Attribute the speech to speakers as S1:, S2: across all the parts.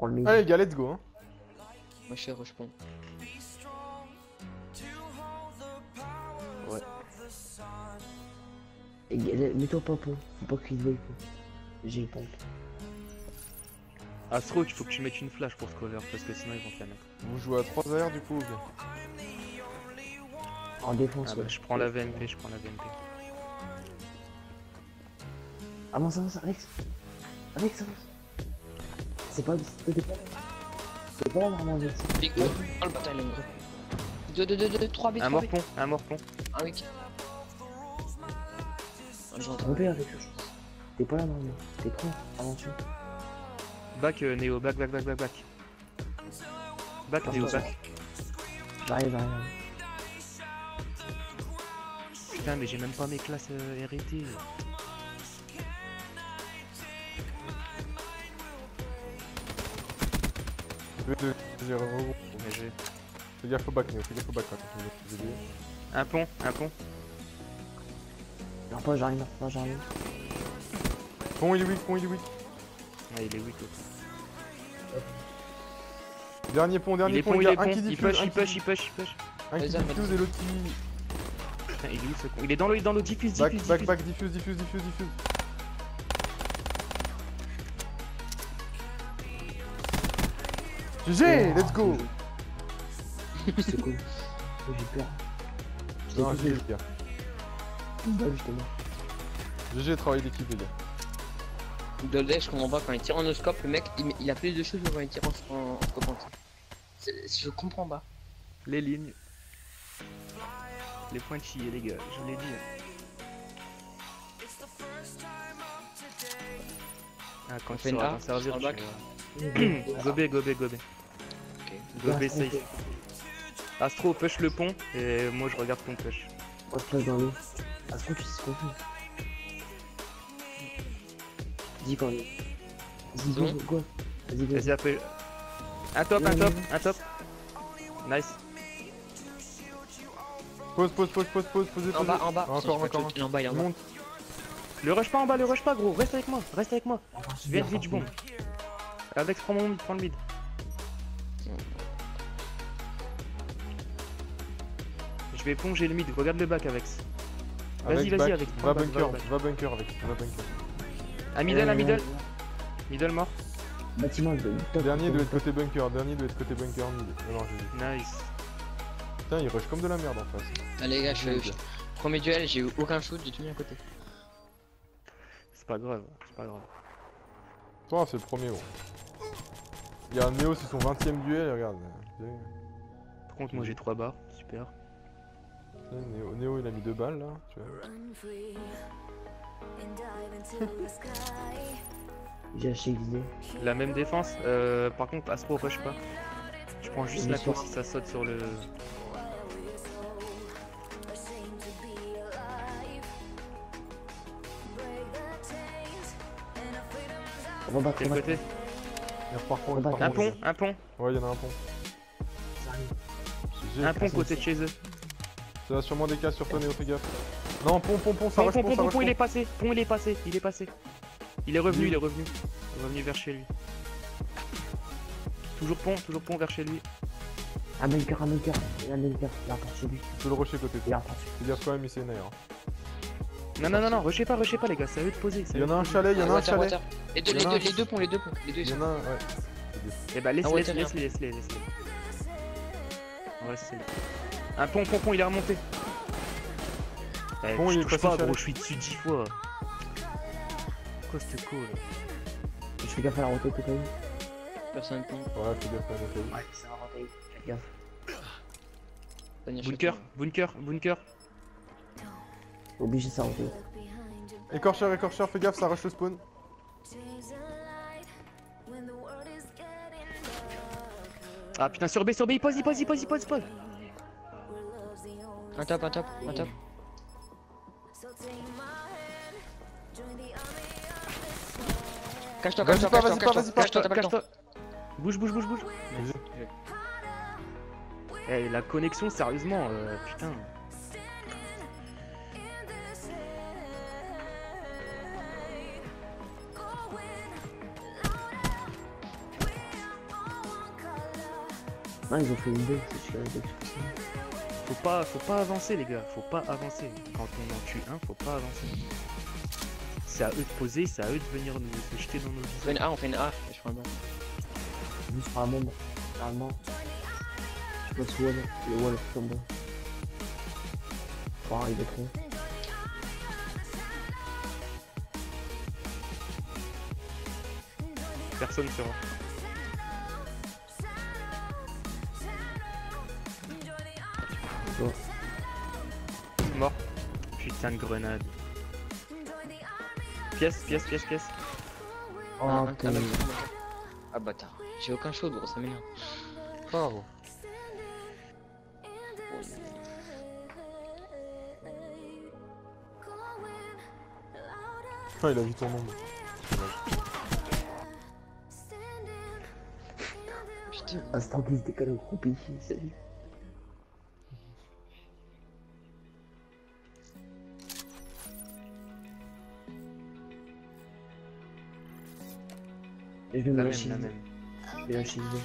S1: prends le mid.
S2: Allez les gars, let's go hein.
S3: Moi je fais rush pont.
S1: Ouais. Mets-toi pas pont, faut pas qu'il voie. J'ai le pompe.
S4: Astro, il faut que tu mettes une flash pour ce cover parce que sinon ils vont te la mettre.
S2: Vous jouez à 3 AR du coup ou bien?
S1: En défense,
S4: Ah bah,
S1: ouais.
S4: je prends la VMP, je prends la VMP.
S1: Avance, avance, Alex. Alex, avance. C'est pas là normalement.
S3: Big pont. Oh le bataille, 2, 3 B, 3
S4: Un
S3: B.
S4: morpon, un morpon.
S3: Ah oui. J'entends.
S1: Repère avec eux. T'es pas là normalement. T'es prêt, avance.
S4: Back Néo, back. Back Néo, back.
S1: J'arrive.
S4: Putain mais j'ai même pas mes classes R&D.
S2: J'ai rebond.
S4: Mais j'ai-
S2: Fais gaffe au back, Néo, fais gaffe au back quand tu veux aider.
S4: Un pont.
S1: Non, pas j'arrive.
S2: Pont il est weak.
S4: Ah il est weak aussi.
S2: Dernier pont,
S4: Il est
S2: pont,
S4: pont,
S2: il
S4: il
S2: y
S4: est
S2: a un
S4: pont.
S2: qui
S4: Il
S2: diffuse,
S4: push.
S2: un qui
S3: Vas-y,
S2: diffuse et l'autre qui...
S4: Putain il est où ce con? Il est dans l'eau, diffuse.
S2: Back, diffuse. GG, let's go.
S1: C'est cool. J'ai peur.
S2: Non, GG les gars.
S1: Une balle justement.
S2: GG, travail d'équipe les gars.
S3: Doldex, je comprends pas, quand il tire en no-scope, le mec il a plus de choses que quand il tire en scopant. Je comprends pas.
S4: Les lignes. Les points de chier les gars, je vous l'ai dit. Ah quand
S3: On
S4: tu
S3: fait une
S4: sauras
S3: A,
S4: t'en servir
S3: sur
S4: tu
S3: le back.
S4: vas- Gobé. Gobé safe. Astro push le pont et moi je regarde ton push.
S1: On se place dans l'eau. À ce moment, tu sais ce qu'on fait. Dis quand même. Vas-y,
S3: C'est bon
S1: go. Vas-y,
S4: Vas-y appelle. Un top. Nice.
S2: Pose,
S3: En bas.
S2: Encore.
S3: Il est en bas, il est en bas.
S2: Monte.
S4: Le rush pas gros, reste avec moi. Viens vite du bon. Alex prends mon mid, prends le mid. Je vais plonger le mid, regarde le back Avex. Vas-y
S2: back,
S4: Avex.
S2: Va
S4: prends le back,
S2: bunker avec, va bunker.
S4: Un middle. Middle mort.
S1: Bâtiment, top.
S2: Dernier doit être côté bunker, mid. Non, j'ai dit.
S4: Nice.
S2: Putain, il rush comme de la merde en face.
S3: Allez les gars, premier duel, j'ai eu aucun shoot, j'ai tout mis à côté.
S4: C'est pas grave.
S2: Toi, c'est le premier gros. Il y a un Néo, c'est son 20ème duel, regarde.
S4: Par contre moi j'ai 3 barres, super.
S2: Néo il a mis 2 balles là, tu vois.
S1: J'ai acheté XD.
S4: La même défense, par contre Astro rush pas. Je prends juste la course si ça saute sur le...
S1: On va battre,
S4: Quel côté?
S2: Il repart pour
S1: Un
S4: Un pont.
S2: Ouais, il y en a un pont. GG.
S4: Un pont côté de chez eux.
S2: Ça va sûrement des cases sur toi, Néo, fais gaffe. Non, pont, ça rush
S4: Pont, il est passé. Il est revenu. Vers chez lui. Toujours pont vers chez lui.
S1: Un bunker. Il repart sur lui.
S2: Tu peux le rusher côté
S1: Il
S2: toi.
S1: repart sur lui.
S2: Fais gaffe quand même, il s'énerve.
S4: Non, rushez pas les gars, c'est à eux de poser.
S2: Il y en a un chalet,
S3: Les deux ponts. Les deux
S2: Il y
S3: ils sont.
S2: en a un, ouais.
S4: Eh bah laisse-les. On va essayer. Un pont, il est remonté.
S2: Pont, il est
S4: touche
S2: passé
S4: pas
S2: chalet.
S4: gros, je suis dessus 10 fois. Quoi c'était cool.
S1: Je fais gaffe à la rotate quand même.
S3: Personne pont.
S2: Ouais, fais gaffe à la bataille.
S1: Ouais, ça va rotate. Fais gaffe.
S4: Bunker.
S1: Obligé de s'arrêter.
S2: Écorcheur, fais gaffe, ça rush le spawn.
S4: Ah putain, sur B, il pose.
S3: Un top. Cache-toi,
S2: Vas-y pas.
S3: cache-toi.
S4: Bouge. Eh, la connexion, sérieusement, putain.
S1: Non, ils ont fait une belle, c'est sûr, une belle.
S4: Faut pas avancer les gars, faut pas avancer. Quand on en tue un, faut pas avancer. C'est à eux de poser, c'est à eux de venir nous jeter dans nos
S3: On fait une
S4: visages.
S3: A, on fait une A. Je prends un B.
S1: Juste par un moment. Normalement. Je passe wall. Le wall tombe. Oh, il est trop.
S4: Personne sera.
S1: Bon.
S4: Mort. Putain de grenade. Pièce, pièce, pièce, pièce.
S1: Oh,
S3: Un,
S1: putain.
S3: mec. Ah bâtard. J'ai aucun show gros, ça m'énerve.
S2: Pas gros. Ah, il a vu ton nombre.
S3: Putain.
S1: Instant qu'il se décale au groupe ici, salut. Et je vais me
S4: La même,
S1: lâcher.
S4: la même.
S1: Je vais lâcher une.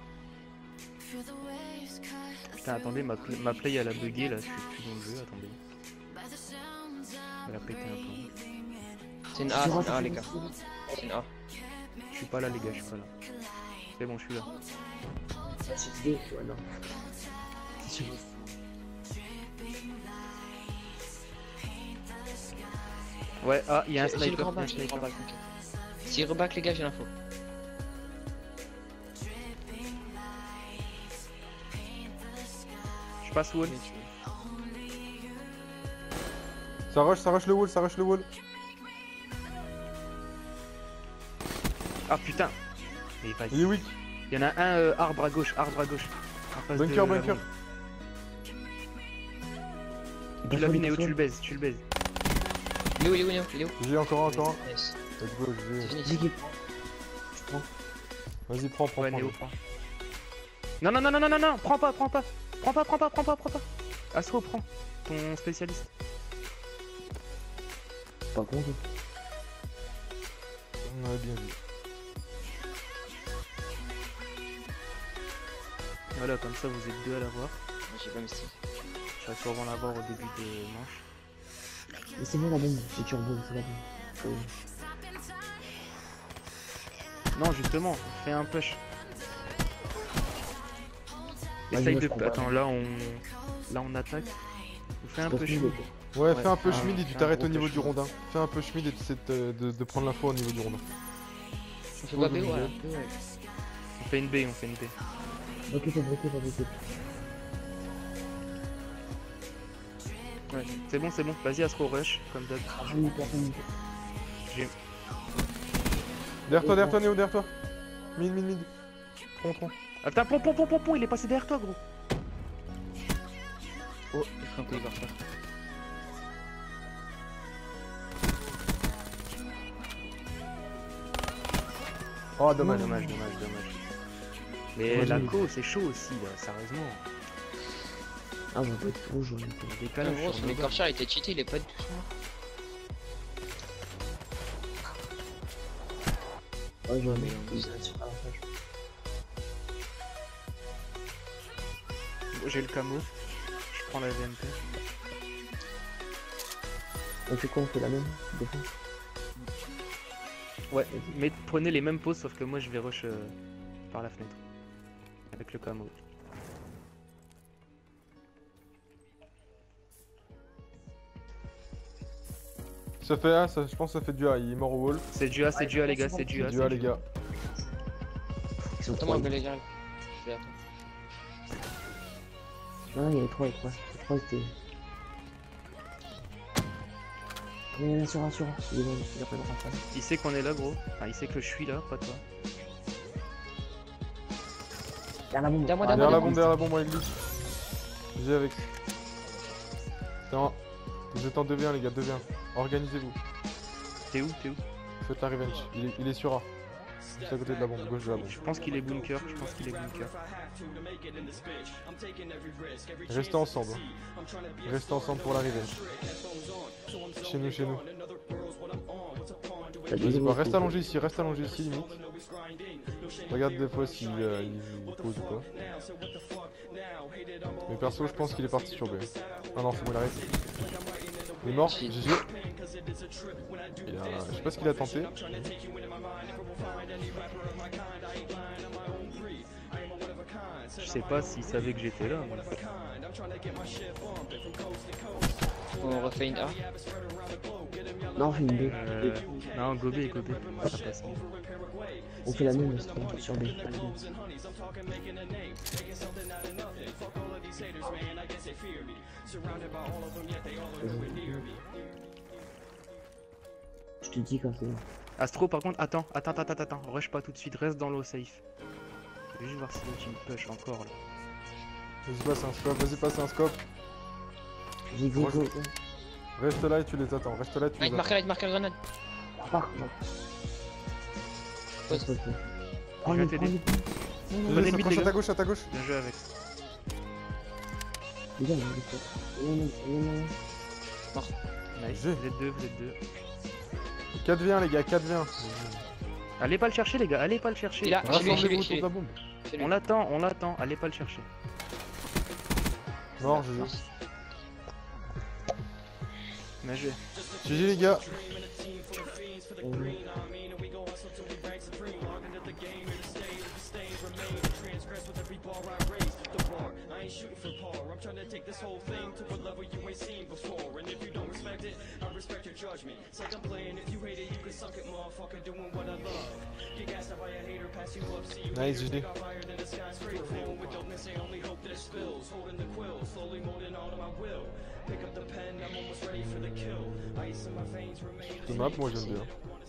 S4: Putain, attendez, ma play elle a bugué là, je suis plus dans le jeu, attendez. Elle a pété un peu.
S3: C'est une A, c'est une A les gars. C'est une A.
S4: Je suis pas là les gars, je suis pas là. C'est bon, je suis là.
S1: Ah, c'est idée, tu vois, non. C'est sûr.
S4: Ouais, ah, il y a un
S3: J'ai le
S4: sniper.
S3: grand
S4: il y a un
S3: bac, j'ai le grand
S4: sniper.
S3: bac. Ok. S'il reback les gars, j'ai l'info.
S4: Je passe wall.
S2: Ça rush le wall, ça rush le wall.
S4: Ah putain. Mais vas-y.
S2: Il est weak.
S4: Il y en a un arbre à gauche, arbre à gauche. En face de
S2: Bunker,
S4: la
S2: bunker.
S4: bombe. Tu l'as vu Néo, tu le baises, tu le baises.
S3: Il est où, il est où, il est où, il est où?
S2: J'ai encore un.
S3: Yes.
S2: Let's go,
S3: C'est
S2: j'ai.
S3: fini.
S1: Dis qu'il prend. Je prends.
S2: Vas-y, prends.
S4: Ouais, Néo, prends. Non, non, non, non, non, non, non, prends pas. Astro, prends. Ton spécialiste.
S1: Pas con, toi.
S2: On a bien vu.
S4: Voilà, comme ça vous êtes deux à l'avoir.
S3: Moi, j'ai pas mes sticks.
S4: Je vais sûrement l'avoir au début de manche.
S1: Mais c'est moi la bombe, c'est turbo, c'est la bombe.
S4: Non, justement, fais un push.
S1: Vas-y,
S4: Essaye
S1: moi, je
S4: de.
S1: prends pas.
S4: Attends, là on attaque. Fais un
S1: Pas
S4: push.
S1: fini,
S2: Ouais,
S4: Ouais,
S2: fais un peu
S4: fais un-
S2: schmid et tu
S4: fais un
S2: t'arrêtes
S4: gros
S2: au niveau
S4: push.
S2: du rondin. Fais un peu schmid et tu essaies de prendre l'info au niveau du rondin.
S3: On fait pas B, ouais. Ouais.
S4: On fait une B, on fait une B.
S1: Ok, fabriqué.
S4: Ouais, c'est bon. Vas-y, Astro rush, comme d'hab.
S1: Personne.
S4: J'ai.
S2: Derrière toi, Néo, derrière toi. Mid. Tronc.
S4: Ah putain, pom, il est passé derrière toi, gros.
S3: Oh, il fait un coup, il va refaire.
S2: Oh, dommage.
S4: Dommage. Mais
S1: Ouais,
S4: la
S1: j'ai-
S4: co, c'est chaud aussi, là, sérieusement.
S1: Ah, on va pas être trop jaune.
S4: Le
S3: En
S4: décalage.
S3: gros,
S4: sur
S3: son
S4: le
S3: écorcheur était cheaté, il est pas du tout mort.
S1: Ouais, jaune.
S3: Mais en plus,
S4: Bon, j'ai le camo. Je prends la VMP.
S1: On fait quoi? On fait la même défense.
S4: Ouais, mais prenez les mêmes poses, sauf que moi je vais rush par la fenêtre. Avec le camo.
S2: Ça fait A, je pense que ça fait du A. Il est mort au wall.
S4: C'est du A, les gars, c'est du A.
S2: Du A, les gars.
S1: Ils sont
S3: Attends,
S1: trois.
S3: moi, les gars. Je vais attendre.
S1: Non, il y avait trois. Les trois, c'était. Mais rassure. Il est bon, il a pas de renfort.
S4: Il sait qu'on est là, gros. Enfin, il sait que je suis là, pas toi.
S1: Derrière la bombe.
S3: Derrière moi,
S2: Derrière la bombe, moi, il glitch. J'ai avec. Non. Vous êtes en 2v1, les gars, 2v1. Organisez-vous.
S4: T'es où
S2: Faites la revenge. Il est sur A. Juste à côté de la bombe, gauche de la bombe.
S4: Je pense qu'il est bunker,
S2: Restez ensemble. Restez ensemble pour la revenge. Chez nous.
S1: T'as dit
S2: Vas-y,
S1: gros,
S2: bah reste
S1: faut-
S2: allongé ici limite. Regarde des fois s'il il pose ou pas. Mais perso, je pense qu'il est parti sur B. Ah non, c'est bon, il arrête. Il est mort, GG. Je sais pas ce qu'il a tenté.
S4: Je sais pas s'il savait que j'étais là. Mais...
S3: On refait une A.
S1: Non, on fait une B.
S4: Non, gobé, gobé. Ça passe.
S1: On fait la même sur B. Je te dis quand c'est bon.
S4: Astro, par contre, attends. Rush pas tout de suite, reste dans l'eau safe. Je vais juste voir si l'autre il me push encore là.
S2: Vas-y, passe un scope,
S1: J'ai go, go, go.
S2: Reste là et tu les attends, reste là et tu
S3: Ah, il
S2: les
S3: te
S2: attends.
S3: marque la grenade.
S1: Par
S3: Pose.
S1: Prends
S4: Je vais
S1: le
S4: t'aider.
S2: Vas-y,
S4: limite,
S2: s'approche
S4: les
S2: à ta gauche,
S4: Bien joué avec.
S1: Les gars, non.
S4: Nice.
S2: J'ai.
S4: Vous êtes deux.
S2: 4v1 les gars, 4v1.
S4: Allez pas le chercher, les gars, allez pas le chercher.
S3: Il a- chez lui,
S2: Rassemblez-vous
S3: chez lui.
S2: autour de la bombe.
S3: C'est lui.
S4: On l'attend, allez pas le chercher.
S2: Mort, GG.
S4: Bien joué.
S2: GG les gars. Nice, GG. Cette map, moi j'aime bien.